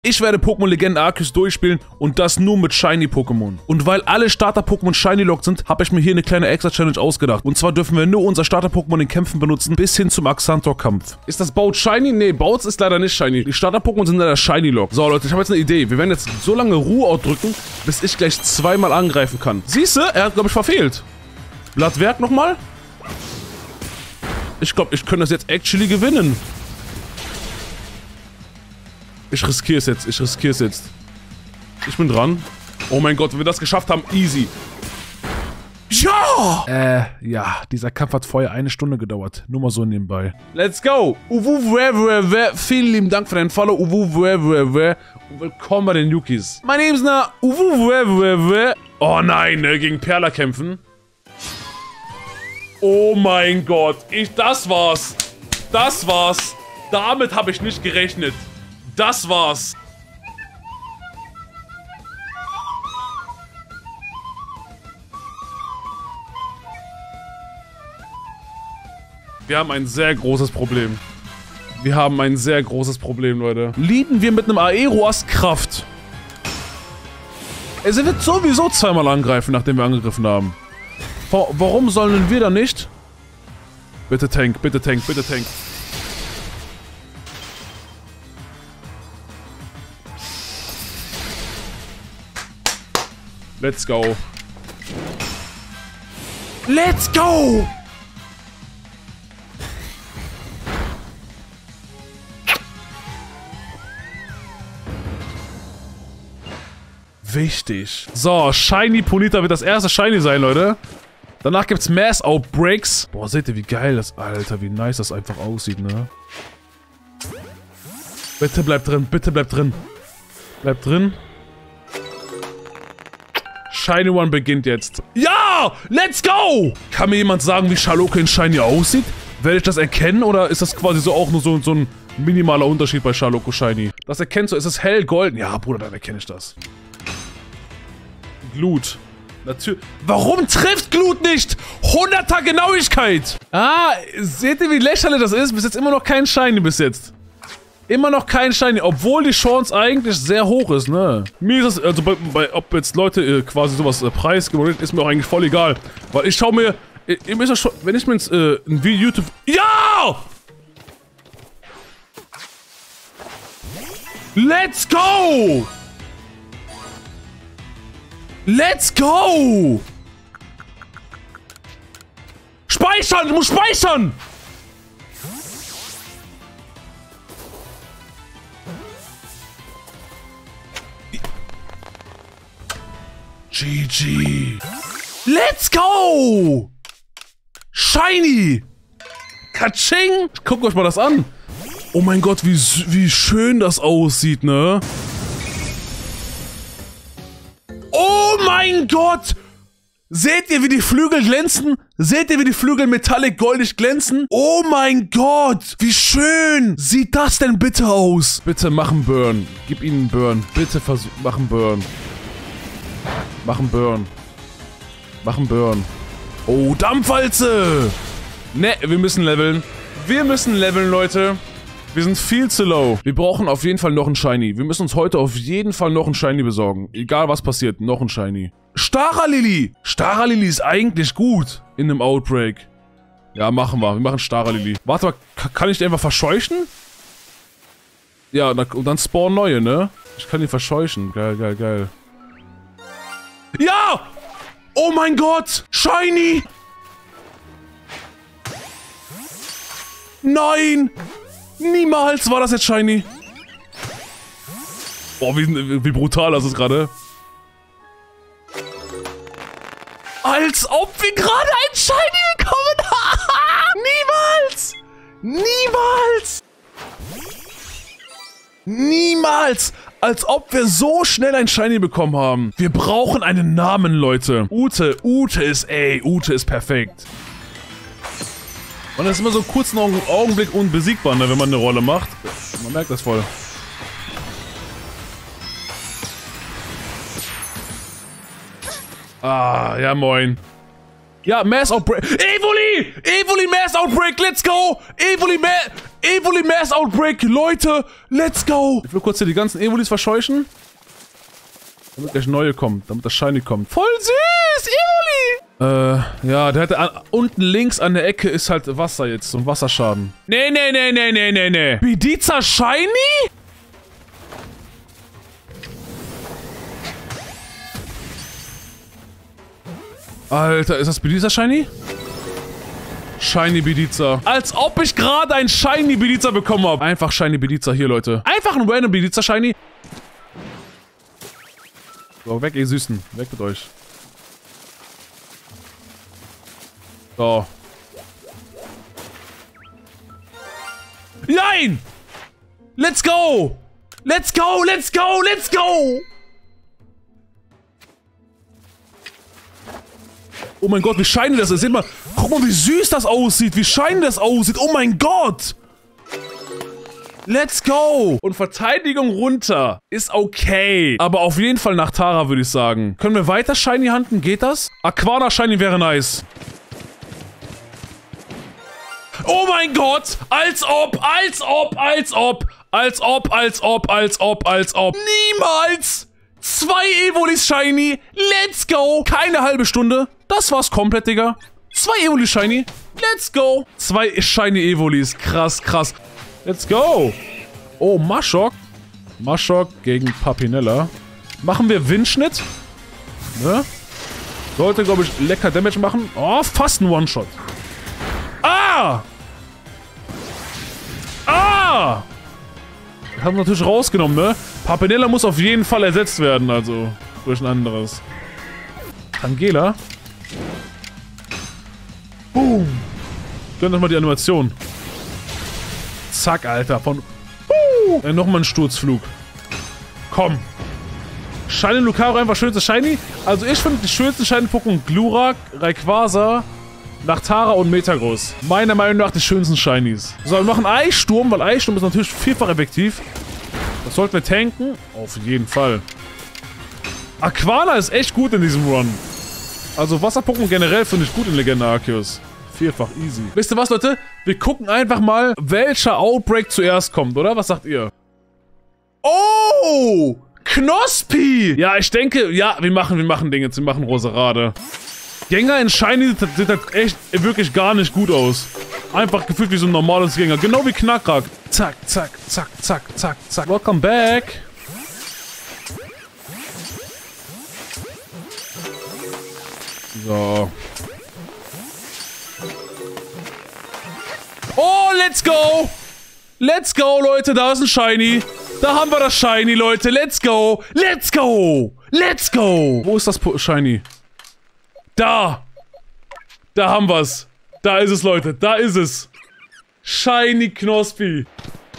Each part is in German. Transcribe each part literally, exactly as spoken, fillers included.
Ich werde Pokémon Legenden Arceus durchspielen und das nur mit Shiny-Pokémon. Und weil alle Starter-Pokémon Shiny-locked sind, habe ich mir hier eine kleine Extra-Challenge ausgedacht. Und zwar dürfen wir nur unser Starter-Pokémon in Kämpfen benutzen, bis hin zum Axantor-Kampf. Ist das Baut Shiny? Nee, Baut ist leider nicht Shiny. Die Starter-Pokémon sind leider Shiny-locked. So Leute, ich habe jetzt eine Idee. Wir werden jetzt so lange Ruhe drücken, bis ich gleich zweimal angreifen kann. Siehst du? Er hat, glaube ich, verfehlt. Blattwerk nochmal. Ich glaube, ich könnte das jetzt actually gewinnen. Ich riskiere es jetzt, ich riskiere es jetzt. Ich bin dran. Oh mein Gott, wenn wir das geschafft haben, easy. Ja! Äh, ja, dieser Kampf hat vorher eine Stunde gedauert. Nur mal so nebenbei. Let's go! Uwu, vielen lieben Dank für deinen Follow. Uwu, und willkommen bei den Yukis. Mein Name ist na Uwu. Oh nein, ne, gegen Perla kämpfen. Oh mein Gott, ich, das war's. Das war's. Damit habe ich nicht gerechnet. Das war's. Wir haben ein sehr großes Problem. Wir haben ein sehr großes Problem, Leute. Leaden wir mit einem Aeroas Kraft. Es wird sowieso zweimal angreifen, nachdem wir angegriffen haben. Warum sollen wir dann nicht? Bitte Tank, bitte Tank, bitte Tank. Let's go. Let's go! Wichtig. So, Shiny Ponyta wird das erste Shiny sein, Leute. Danach gibt's Mass Outbreaks. Boah, seht ihr, wie geil das... Alter, wie nice das einfach aussieht, ne? Bitte bleib drin, bitte bleib drin. Bleib drin. Shiny One beginnt jetzt. Ja! Let's go! Kann mir jemand sagen, wie Charlotte in Shiny aussieht? Werde ich das erkennen oder ist das quasi so auch nur so, so ein minimaler Unterschied bei Charlotte Shiny? Das erkennst du, ist es hell golden? Ja, Bruder, dann erkenne ich das. Glut. Natürlich. Warum trifft Glut nicht? hunderter Genauigkeit! Ah, seht ihr, wie lächerlich das ist? Bis jetzt immer noch kein Shiny bis jetzt. Immer noch kein Shiny, obwohl die Chance eigentlich sehr hoch ist, ne? Mir ist es, also bei, bei ob jetzt Leute äh, quasi sowas äh, preisgeben, ist mir auch eigentlich voll egal. Weil ich schau mir, äh, ihr müsst ja schon, wenn ich mir jetzt äh, ein Video YouTube... Ja! Let's go! Let's go! Speichern! Du musst speichern! G G. Let's go! Shiny! Katsching! Guckt euch mal das an. Oh mein Gott, wie, wie schön das aussieht, ne? Oh mein Gott! Seht ihr, wie die Flügel glänzen? Seht ihr, wie die Flügel metallic goldig glänzen? Oh mein Gott! Wie schön sieht das denn bitte aus? Bitte mach einen Burn. Gib ihnen einen Burn. Bitte versuch, mach einen Burn. Mach einen Burn. Mach einen Burn. Oh, Dampfwalze! Ne, wir müssen leveln. Wir müssen leveln, Leute. Wir sind viel zu low. Wir brauchen auf jeden Fall noch einen Shiny. Wir müssen uns heute auf jeden Fall noch einen Shiny besorgen. Egal was passiert, noch einen Shiny. Staralili! Staralili ist eigentlich gut in einem Outbreak. Ja, machen wir. Wir machen Staralili. Warte mal, kann ich den einfach verscheuchen? Ja, und dann spawnen neue, ne? Ich kann die verscheuchen. Geil, geil, geil. Ja! Oh mein Gott! Shiny! Nein! Niemals war das jetzt Shiny. Boah, wie, wie brutal das ist gerade. Als ob wir gerade ein Shiny bekommen haben! Niemals! Niemals! Niemals! Als ob wir so schnell ein Shiny bekommen haben. Wir brauchen einen Namen, Leute. Ute, Ute ist, ey, Ute ist perfekt. Und das ist immer so einen kurzen Augenblick unbesiegbar, ne, wenn man eine Rolle macht. Man merkt das voll. Ah, ja moin. Ja, Mass Outbreak. Evoli! Evoli Mass Outbreak, let's go! Evoli Mass... Evoli Mass Outbreak, Leute, let's go. Ich will kurz hier die ganzen Evolis verscheuchen. Damit gleich neue kommt, damit das Shiny kommt. Voll süß, Evoli! Äh, ja, der hatte an, unten links an der Ecke ist halt Wasser jetzt, so ein Wasserschaden. Nee, nee, nee, nee, nee, nee, nee. Bediza Shiny? Alter, ist das Bediza Shiny? Shiny Bediza. Als ob ich gerade ein Shiny Bediza bekommen habe. Einfach Shiny Bediza hier, Leute. Einfach ein random Bediza Shiny. So, weg, ihr Süßen. Weg mit euch. So. Nein! Let's go! Let's go, let's go, let's go! Oh mein Gott, wie shiny das ist. Seht mal, guck mal, wie süß das aussieht. Wie shiny das aussieht. Oh mein Gott! Let's go! Und Verteidigung runter ist okay. Aber auf jeden Fall nach Tara, würde ich sagen. Können wir weiter Shiny hunten? Geht das? Aquana Shiny wäre nice. Oh mein Gott! Als ob, als ob, als ob, als ob, als ob, als ob, als ob. Niemals! Zwei Evolis Shiny. Let's go! Keine halbe Stunde. Das war's komplett, Digga. Zwei Evolis Shiny. Let's go! Zwei Shiny Evolis. Krass, krass. Let's go! Oh, Maschok. Maschok gegen Papinella. Machen wir Windschnitt. Ne? Sollte, glaube ich, lecker Damage machen. Oh, fast ein One-Shot. Ah! Ah! Haben wir natürlich rausgenommen, ne? Papinella muss auf jeden Fall ersetzt werden, also durch ein anderes. Tangela. Boom! Gönnt euch mal die Animation. Zack, Alter, von... Uh, äh, nochmal ein Sturzflug. Komm. Shiny Lucario einfach schönste Shiny. Also ich finde die schönsten Shiny-Pokémon Glurak, Rayquaza, Nachtara und Metagross. Meiner Meinung nach die schönsten Shinies. So, wir machen Eissturm, weil Eissturm ist natürlich vielfach effektiv. Das sollten wir tanken. Auf jeden Fall. Aquana ist echt gut in diesem Run. Also Wasser-Pokémon generell finde ich gut in Legende Arceus. Vielfach easy. Wisst ihr was, Leute? Wir gucken einfach mal, welcher Outbreak zuerst kommt, oder? Was sagt ihr? Oh! Knospi! Ja, ich denke, ja, wir machen, wir machen Dinge. Wir machen Roserade. Gänger in Shiny sieht halt echt wirklich gar nicht gut aus. Einfach gefühlt wie so ein normales Gänger. Genau wie Knackrack. Zack, zack, zack, zack, zack, zack. Welcome back. So. Oh, let's go! Let's go, Leute, da ist ein Shiny. Da haben wir das Shiny, Leute. Let's go! Let's go! Let's go! Wo ist das po Shiny? Da! Da haben wir's. Da ist es, Leute. Da ist es. Shiny Knospi.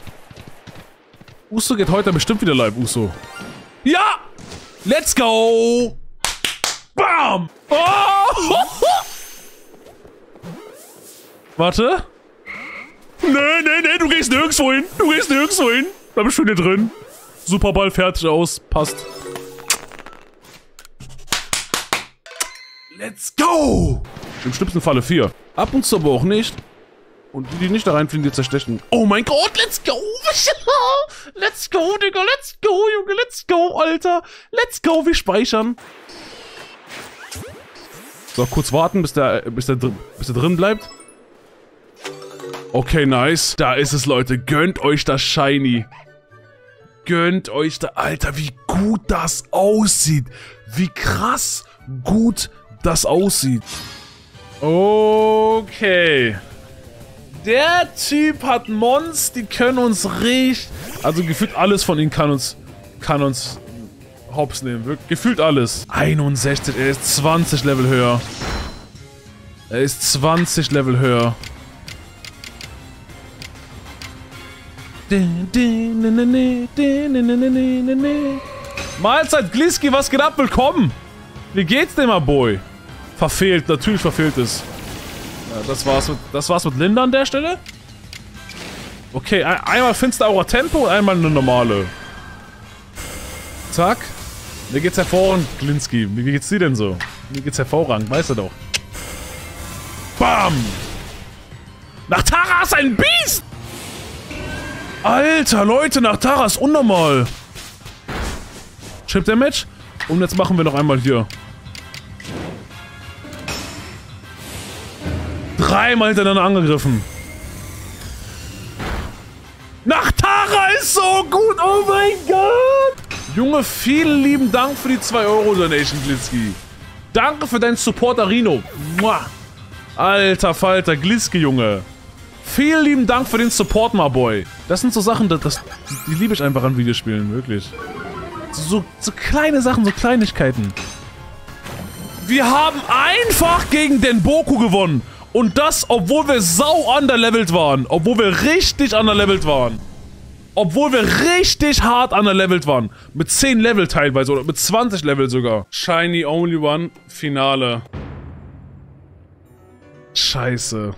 Uso geht heute bestimmt wieder live, Uso. Ja! Let's go! Bam! Oh! Warte. Nee, nee, nee, du gehst nirgendwo hin. Du gehst nirgendwo hin. Bleib schön hier drin. Superball fertig aus. Passt. Let's go! Im schlimmsten Falle vier. Ab und zu aber auch nicht. Und die, die nicht da reinfliegen, die zerstechen. Oh mein Gott, let's go! Let's go, Digga, let's go, Junge, let's go, Alter. Let's go, wir speichern. So, kurz warten, bis der, bis der, bis der drin bleibt. Okay, nice. Da ist es, Leute. Gönnt euch das Shiny. Gönnt euch da... Alter, wie gut das aussieht. Wie krass gut das aussieht. Okay. Der Typ hat Mons, die können uns richtig... Also gefühlt alles von ihnen kann uns... Kann uns... Hops nehmen. Wirklich, gefühlt alles. einundsechzig, er ist zwanzig Level höher. Er ist zwanzig Level höher. Mahlzeit, Gliski, was geht ab? Willkommen! Wie geht's dem, my boy? Verfehlt, natürlich verfehlt es. Ja, das war's mit, das war's mit Linda an der Stelle. Okay, ein, einmal Finster Aura Tempo und einmal eine normale. Zack. Mir geht's hervorragend, Glinski. Wie geht's dir denn so? Mir geht's hervorragend, weißt du doch. Bam! Nachtara ist ein Biest! Alter, Leute, nach Taras, unnormal. Chip Damage. Und jetzt machen wir noch einmal hier. Dreimal hintereinander angegriffen. Nach Tara ist so gut, oh mein Gott. Junge, vielen lieben Dank für die zwei Euro Donation, Glitzki. Danke für deinen Support, Arino. Mua. Alter Falter, Glitzki, Junge. Vielen lieben Dank für den Support, my boy. Das sind so Sachen, das, das, die liebe ich einfach an Videospielen, wirklich. So, so kleine Sachen, so Kleinigkeiten. Wir haben einfach gegen den Boku gewonnen. Und das, obwohl wir sau underlevelt waren. Obwohl wir richtig underlevelt waren. Obwohl wir richtig hart underlevelt waren. Mit zehn Level teilweise oder mit zwanzig Level sogar. Shiny Only One Finale. Scheiße.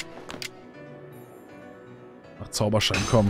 Ach, Zauberschein, komm.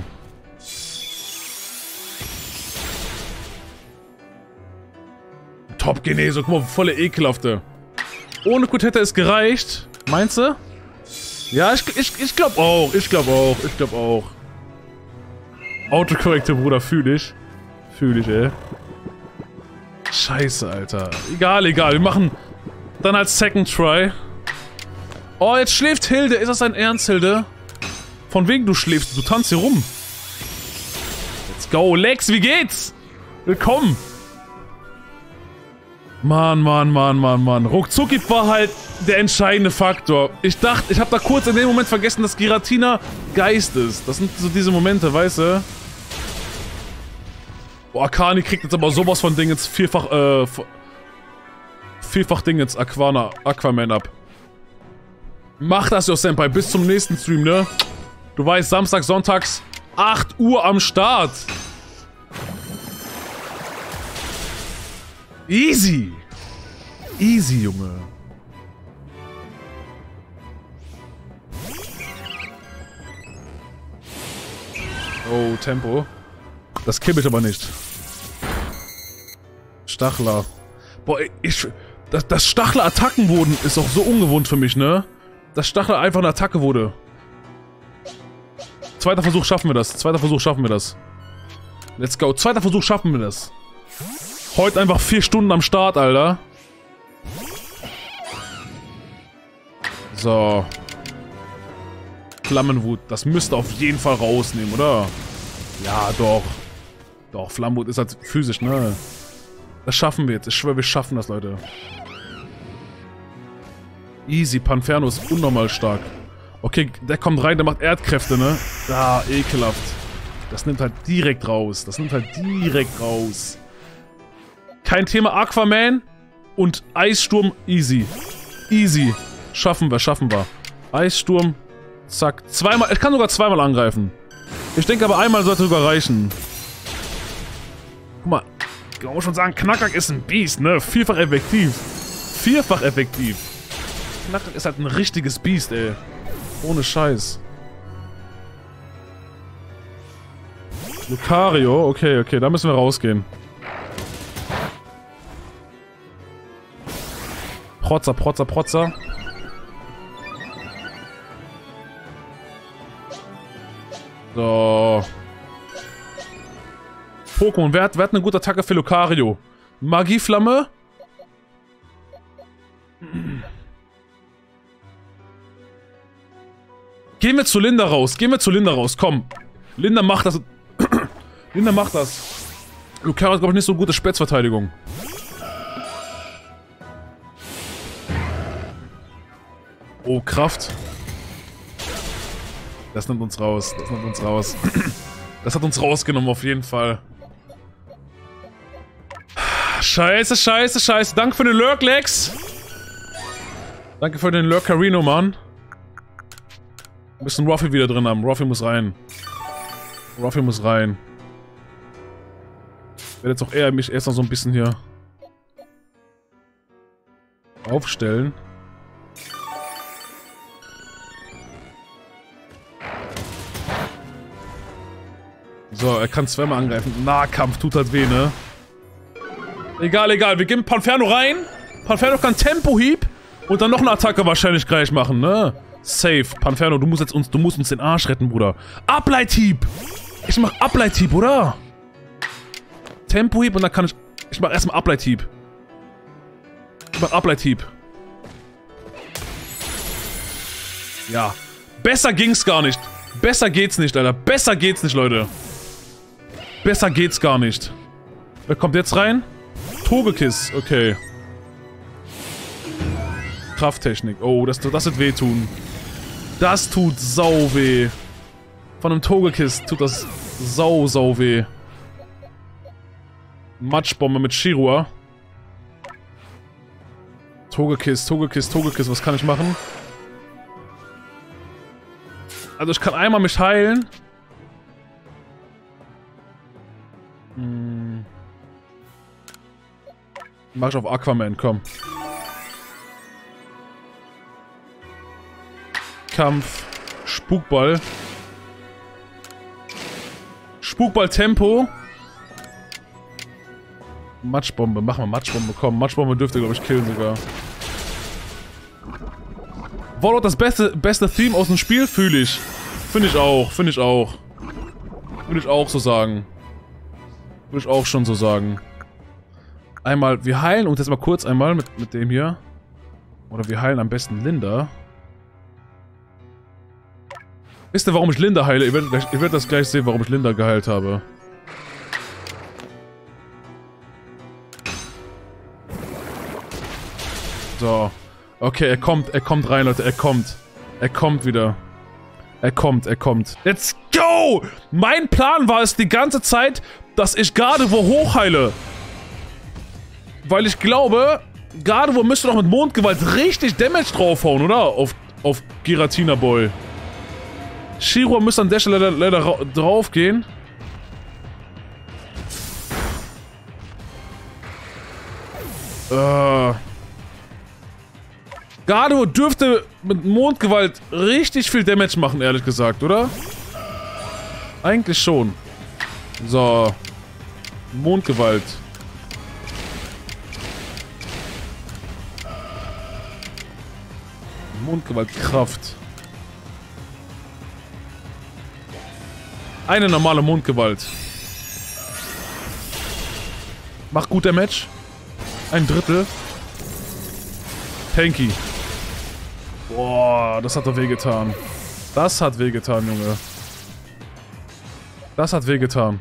Top Geneso, guck mal, volle ekelhafte. Ohne Gut hätte es gereicht. Meinst du? Ja, ich, ich, ich glaube auch, ich glaube auch, ich glaube auch. Autokorrekte, Bruder, fühl ich. Fühl ich, ey. Scheiße, Alter. Egal, egal, wir machen dann als Second Try. Oh, jetzt schläft Hilde. Ist das dein Ernst, Hilde? Von wegen du schläfst, du tanzt hier rum. Let's go, Lex, wie geht's? Willkommen. Mann, Mann, Mann, Mann, Mann. Ruckzucki war halt der entscheidende Faktor. Ich dachte, ich habe da kurz in dem Moment vergessen, dass Giratina Geist ist. Das sind so diese Momente, weißt du? Boah, Akani kriegt jetzt aber sowas von Ding jetzt vierfach, äh, vierfach Ding jetzt Aquana, Aquaman ab. Mach das, Jo Senpai, bis zum nächsten Stream, ne? Du weißt, Samstag, Sonntags, acht Uhr am Start. Easy. Easy, Junge. Oh, Tempo. Das kippelt aber nicht. Stachler. Boah, ich... Dass, dass Stachler Attacken wurden, ist auch so ungewohnt für mich, ne? Dass Stachler einfach eine Attacke wurde. Zweiter Versuch schaffen wir das. Zweiter Versuch schaffen wir das. Let's go. Zweiter Versuch schaffen wir das. Heute einfach vier Stunden am Start, Alter. So. Flammenwut. Das müsste auf jeden Fall rausnehmen, oder? Ja, doch. Doch, Flammenwut ist halt physisch, ne? Das schaffen wir jetzt. Ich schwöre, wir schaffen das, Leute. Easy. Panferno ist unnormal stark. Okay, der kommt rein, der macht Erdkräfte, ne? Ah, ekelhaft. Das nimmt halt direkt raus. Das nimmt halt direkt raus. Kein Thema, Aquaman und Eissturm, easy. Easy. Schaffen wir, schaffen wir. Eissturm, zack. Zweimal, ich kann sogar zweimal angreifen. Ich denke aber einmal sollte sogar reichen. Guck mal, ich muss schon sagen, Knackak ist ein Biest, ne? Vierfach effektiv. Vierfach effektiv. Knackak ist halt ein richtiges Biest, ey. Ohne Scheiß. Lucario, okay, okay, da müssen wir rausgehen. Protzer, Protzer, Protzer. So. Pokémon, wer hat, wer hat eine gute Attacke für Lucario? Magieflamme? Gehen wir zu Linda raus, gehen wir zu Linda raus, komm. Linda macht das. Linda macht das. Lucario hat, glaube ich, nicht so gute Spätzverteidigung. Oh, Kraft. Das nimmt uns raus. Das nimmt uns raus. Das hat uns rausgenommen, auf jeden Fall. Scheiße, scheiße, scheiße. Danke für den Lurk, Lex. Danke für den Lurk, Carino, Mann. Wir müssen Ruffy wieder drin haben. Ruffy muss rein. Ruffy muss rein. Ich werde jetzt auch eher mich erst noch so ein bisschen hier aufstellen. So, er kann zweimal angreifen. Nahkampf tut halt weh, ne? Egal, egal. Wir geben Panferno rein. Panferno kann Tempohieb und dann noch eine Attacke wahrscheinlich gleich machen, ne? Safe. Panferno, du musst jetzt uns, du musst uns den Arsch retten, Bruder. Ableithieb! Ich mach Ableithieb, oder? Tempohieb und dann kann ich... Ich mach erstmal Ableithieb. Ich mach Ableithieb. Ja. Besser ging's gar nicht. Besser geht's nicht, Alter. Besser geht's nicht, Leute. Besser geht's gar nicht. Wer kommt jetzt rein? Togekiss, okay. Krafttechnik. Oh, das, das wird wehtun. Das tut sau weh. Von einem Togekiss tut das sau, sau weh. Matschbombe mit Shirua. Togekiss, Togekiss, Togekiss. Was kann ich machen? Also ich kann einmal mich heilen. Hm. Mach ich auf Aquaman, komm. Kampf. Spukball. Spukball Tempo. Matschbombe, mach mal Matschbombe, komm. Matschbombe dürfte, glaube ich, killen sogar. Warlord das beste, beste Theme aus dem Spiel? Fühle ich. Finde ich auch, finde ich auch. Würde ich auch so sagen. Würde ich auch schon so sagen. Einmal, wir heilen uns jetzt mal kurz einmal mit, mit dem hier. Oder wir heilen am besten Linda. Wisst ihr, warum ich Linda heile? Ihr werdet, gleich, ihr werdet das gleich sehen, warum ich Linda geheilt habe. So. Okay, er kommt, er kommt rein, Leute, er kommt. Er kommt wieder. Er kommt, er kommt. Let's go! Mein Plan war es die ganze Zeit, dass ich Gardevoir hochheile. Weil ich glaube, Gardevoir müsste doch mit Mondgewalt richtig Damage draufhauen, oder? Auf, auf Giratina Boy. Shirua müsste an der Stelle leider, leider draufgehen. Äh... Gardevoir dürfte mit Mondgewalt richtig viel Damage machen, ehrlich gesagt, oder? Eigentlich schon. So. Mondgewalt. Mondgewaltkraft. Eine normale Mondgewalt. Macht gut Damage. Ein Drittel. Tanky. Boah, das hat doch wehgetan. Das hat wehgetan, Junge. Das hat wehgetan.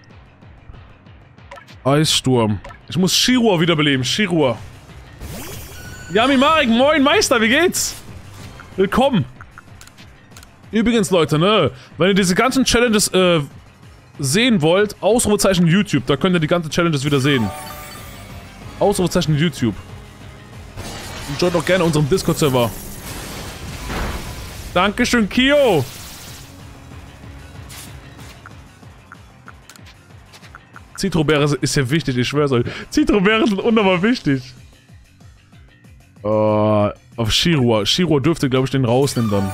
Eissturm. Ich muss Shirua wiederbeleben. Shirua. Yami Marek, moin Meister, wie geht's? Willkommen. Übrigens, Leute, ne? Wenn ihr diese ganzen Challenges äh, sehen wollt, Ausrufezeichen YouTube. Da könnt ihr die ganzen Challenges wieder sehen. Ausrufezeichen YouTube. Und joint doch gerne unserem Discord-Server. Dankeschön, Kio! Zitrobeere ist ja wichtig, ich schwör's euch. Zitrobeere sind unnormal wichtig. Uh, auf Shirua. Shirua dürfte, glaube ich, den rausnehmen dann.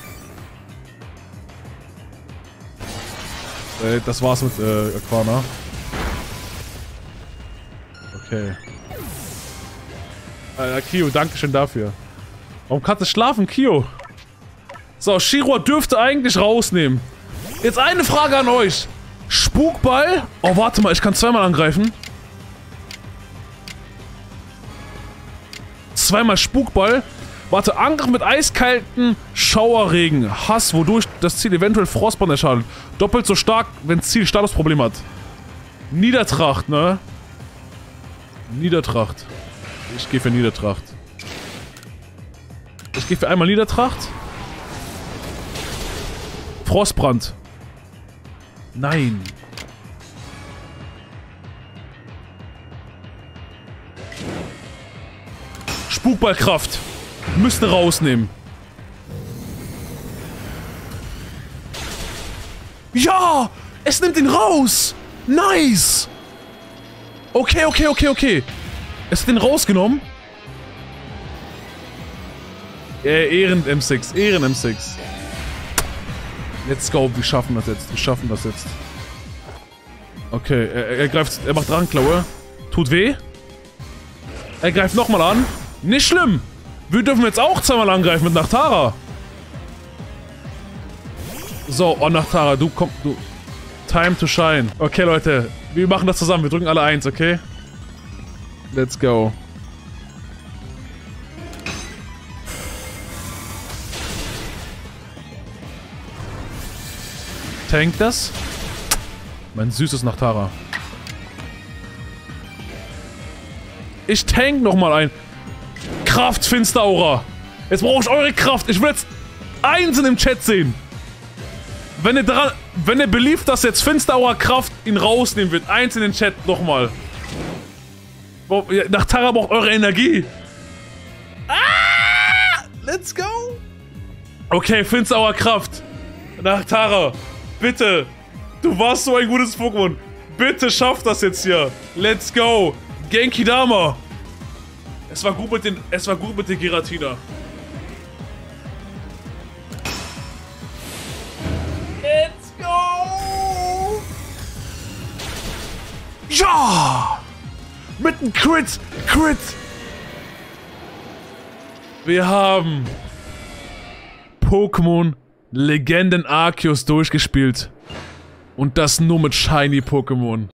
Äh, das war's mit äh, Aquana. Okay. Äh, Kio, dankeschön dafür. Warum kannst du schlafen, Kio? So, Shirua dürfte eigentlich rausnehmen. Jetzt eine Frage an euch. Spukball? Oh, warte mal, ich kann zweimal angreifen. Zweimal Spukball. Warte, Angriff mit eiskalten Schauerregen. Hass, wodurch das Ziel eventuell Frostborn erschadet. Doppelt so stark, wenn das Ziel Statusproblem hat. Niedertracht, ne? Niedertracht. Ich gehe für Niedertracht. Ich gehe für einmal Niedertracht. Frostbrand. Nein. Spukballkraft. Müsste rausnehmen. Ja! Es nimmt ihn raus! Nice! Okay, okay, okay, okay. Es hat den rausgenommen. Äh, Ehren M sechs. Ehren M sechs. Let's go, wir schaffen das jetzt. Wir schaffen das jetzt. Okay, er, er greift. Er macht Drachenklaue. Tut weh. Er greift nochmal an. Nicht schlimm. Wir dürfen jetzt auch zweimal angreifen mit Nachtara. So, oh Nachtara, du komm, du. Time to shine. Okay, Leute. Wir machen das zusammen. Wir drücken alle eins, okay? Let's go. Tankt das? Mein süßes Nachtara. Ich tank nochmal ein. Kraft, Finsteraura. Jetzt brauche ich eure Kraft. Ich will jetzt einzeln im Chat sehen. Wenn ihr daran, wenn ihr beliebt, dass jetzt Finsteraura Kraft ihn rausnehmen wird. Eins in den Chat nochmal. Nachtara braucht eure Energie. Ah! Let's go. Okay, Finsteraura Kraft. Nachtara, bitte. Du warst so ein gutes Pokémon. Bitte schaff das jetzt hier. Let's go. Genki Dama. Es war gut mit den, es war gut mit den Giratina. Let's go. Ja. Mit einem Crit. Crit. Wir haben Pokémon Legenden Arceus durchgespielt. Und das nur mit Shiny Pokémon.